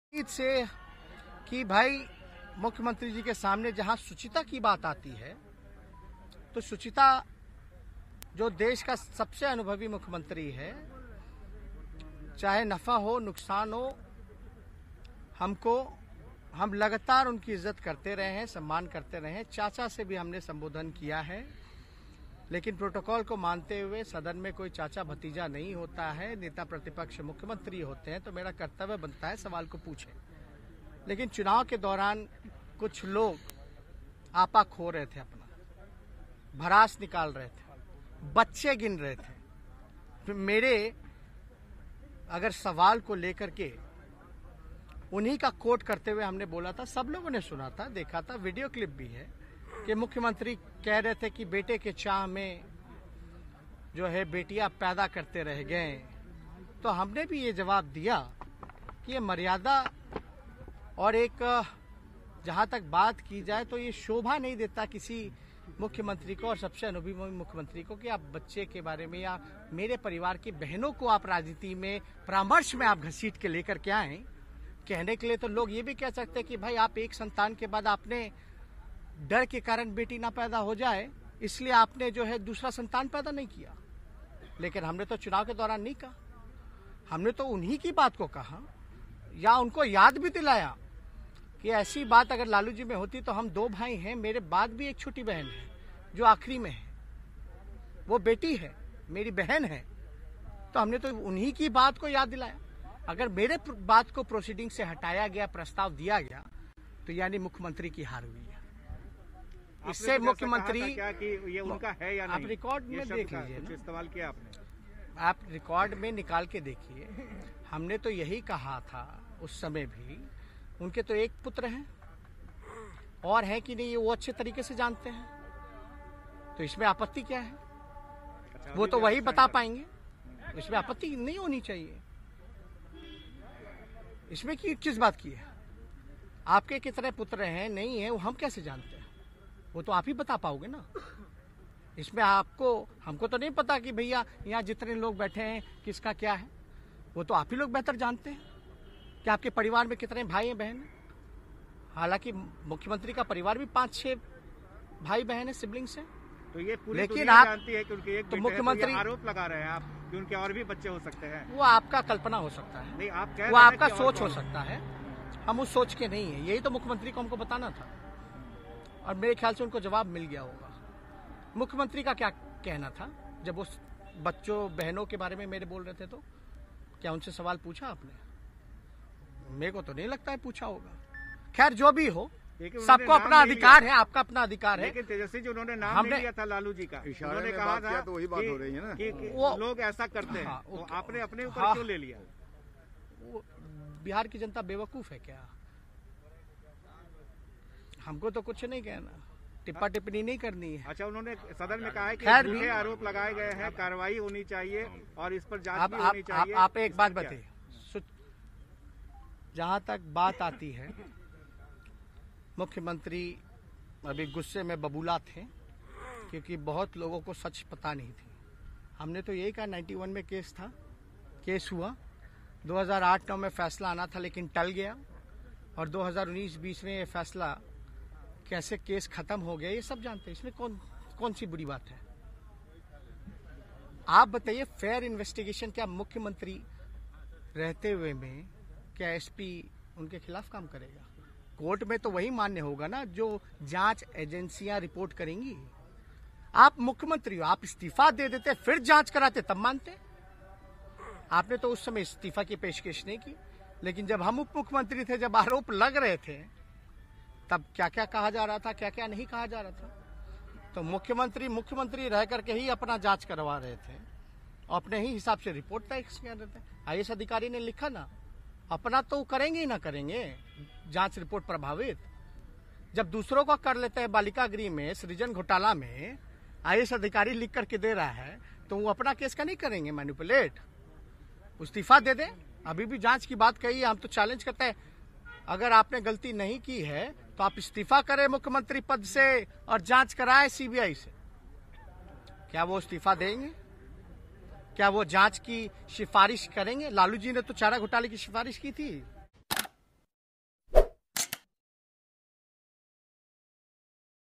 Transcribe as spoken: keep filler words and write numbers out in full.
से कि भाई मुख्यमंत्री जी के सामने जहां शुचिता की बात आती है तो शुचिता जो देश का सबसे अनुभवी मुख्यमंत्री है, चाहे नफा हो नुकसान हो, हमको हम लगातार उनकी इज्जत करते रहे हैं, सम्मान करते रहे हैं। चाचा से भी हमने संबोधन किया है, लेकिन प्रोटोकॉल को मानते हुए सदन में कोई चाचा भतीजा नहीं होता है। नेता प्रतिपक्ष मुख्यमंत्री होते हैं तो मेरा कर्तव्य बनता है सवाल को पूछे। लेकिन चुनाव के दौरान कुछ लोग आपा खो रहे थे, अपना भरास निकाल रहे थे, बच्चे गिन रहे थे। तो मेरे अगर सवाल को लेकर के उन्हीं का कोट करते हुए हमने बोला था, सब लोगों ने सुना था, देखा था, वीडियो क्लिप भी है कि मुख्यमंत्री कह रहे थे कि बेटे के चाह में जो है बेटियां पैदा करते रह गए। तो हमने भी ये जवाब दिया कि ये मर्यादा और एक जहां तक बात की जाए तो ये शोभा नहीं देता किसी मुख्यमंत्री को और सबसे अनुभवी मुख्यमंत्री को कि आप बच्चे के बारे में या मेरे परिवार की बहनों को आप राजनीति में परामर्श में आप घसीट के लेकर के आए। कहने के लिए तो लोग ये भी कह सकते हैं कि भाई आप एक संतान के बाद आपने डर के कारण बेटी ना पैदा हो जाए इसलिए आपने जो है दूसरा संतान पैदा नहीं किया। लेकिन हमने तो चुनाव के दौरान नहीं कहा, हमने तो उन्हीं की बात को कहा या उनको याद भी दिलाया कि ऐसी बात अगर लालू जी में होती तो हम दो भाई हैं, मेरे बाद भी एक छोटी बहन है जो आखिरी में है, वो बेटी है, मेरी बहन है। तो हमने तो उन्हीं की बात को याद दिलाया। अगर मेरे बात को प्रोसीडिंग से हटाया गया, प्रस्ताव दिया गया, तो यानी मुख्यमंत्री की हार हुई है। इससे मुख्यमंत्री क्या कि ये उनका है या नहीं? आप रिकॉर्ड में देख लीजिए ना, इस्तेमाल किया आपने, आप रिकॉर्ड में निकाल के देखिए। हमने तो यही कहा था उस समय भी, उनके तो एक पुत्र हैं और है कि नहीं ये वो अच्छे तरीके से जानते हैं, तो इसमें आपत्ति क्या है? अच्छा, वो तो वही बता पाएंगे, इसमें आपत्ति नहीं होनी चाहिए। इसमें की किस बात की है? आपके कितने पुत्र हैं नहीं है वो हम कैसे जानते हैं? वो तो आप ही बता पाओगे ना। इसमें आपको हमको तो नहीं पता कि भैया यहाँ जितने लोग बैठे हैं किसका क्या है, वो तो आप ही लोग बेहतर जानते हैं कि आपके परिवार में कितने भाई हैं बहन हैं। हालांकि मुख्यमंत्री का परिवार भी पांच छह भाई बहन है, सिबलिंग्स हैं। तो ये पूरी लेकिन दुनिया आप जानती है कि उनके एक तो बेटे मुख्यमंत्री है, तो ये आरोप लगा रहे हैं आप कि उनके और भी बच्चे हो सकते हैं। वो आपका कल्पना हो सकता है, नहीं आप कह वो रहे हैं आपका कि और सोच हो कौन- सकता है, हम उस सोच के नहीं है। यही तो मुख्यमंत्री को हमको बताना था और मेरे ख्याल से उनको जवाब मिल गया होगा। मुख्यमंत्री का क्या कहना था जब वो बच्चों बहनों के बारे में मेरे बोल रहे थे, तो क्या उनसे सवाल पूछा आपने? मेरे को तो नहीं लगता है पूछा होगा। खैर जो भी हो, सबको अपना अधिकार है, आपका अपना अधिकार है। लेकिन तेजस्वी जी उन्होंने नाम हमने नहीं लिया था लालू जी का, उन्होंने कहा था तो वही बात हो रही है ना कि, कि वो- लोग ऐसा करते हैं। हाँ, तो ओके। आपने अपने ऊपर हाँ। क्यों ले लिया? वो बिहार की जनता बेवकूफ है क्या? हमको तो कुछ नहीं कहना, टिप्पा टिप्पणी नहीं करनी है। अच्छा, उन्होंने सदन में कहा है कि खैर झूठे भी- आरोप लगाए गए हैं, कार्रवाई होनी चाहिए और इस पर जांच आप भी आप होनी आप, चाहिए। आप एक बात इसमें क्या बताइए, जहां तक बात आती है, मुख्यमंत्री अभी गुस्से में बबूला थे क्योंकि बहुत लोगों को सच पता नहीं थी। हमने तो यही कहा, इक्यानवे में केस था, केस हुआ, दो हज़ार आठ नौ में फैसला आना था लेकिन टल गया, और दो हज़ार उन्नीस बीस में ये फैसला कैसे केस खत्म हो गया ये सब जानते हैं। इसमें कौन कौन सी बुरी बात है? आप बताइए, फेयर इन्वेस्टिगेशन क्या मुख्यमंत्री रहते हुए में क्या एसपी उनके खिलाफ काम करेगा? कोर्ट में तो वही मान्य होगा ना जो जांच एजेंसियां रिपोर्ट करेंगी। आप मुख्यमंत्री हो, आप इस्तीफा दे देते फिर जांच कराते तब मानते। आपने तो उस समय इस्तीफा की पेशकश नहीं की, लेकिन जब हम उप मुख्यमंत्री थे, जब आरोप लग रहे थे, तब क्या क्या कहा जा रहा था, क्या क्या नहीं कहा जा रहा था। तो मुख्यमंत्री मुख्यमंत्री रह करके ही अपना जांच करवा रहे थे, अपने ही हिसाब से रिपोर्ट तय कर रहे थे। आईएएस अधिकारी ने लिखा ना, अपना तो करेंगे ही ना करेंगे जांच रिपोर्ट प्रभावित। जब दूसरों का कर लेते हैं, बालिका गृह में सृजन घोटाला में आईएएस अधिकारी लिख करके दे रहा है, तो वो अपना केस का नहीं करेंगे मैनिपुलेट? इस्तीफा दे दें। अभी भी जांच की बात कही, हम तो चैलेंज करते हैं, अगर आपने गलती नहीं की है तो आप इस्तीफा करें मुख्यमंत्री पद से और जांच कराएं सीबीआई से। क्या वो इस्तीफा देंगे? क्या वो जांच की सिफारिश करेंगे? लालू जी ने तो चारा घोटाले की सिफारिश की थी।